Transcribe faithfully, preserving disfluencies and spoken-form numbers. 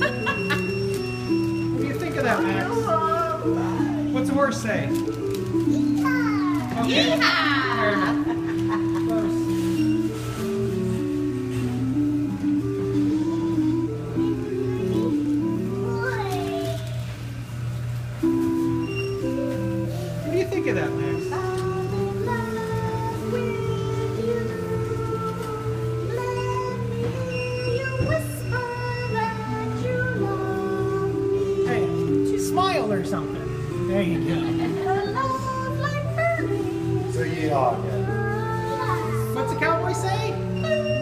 What do you think of that, Max? What's the horse say? Okay. Fair enough. Close. What do you think of that, Max? Hey, smile or something. There you go. So yeah, yeah. What's the cowboy say?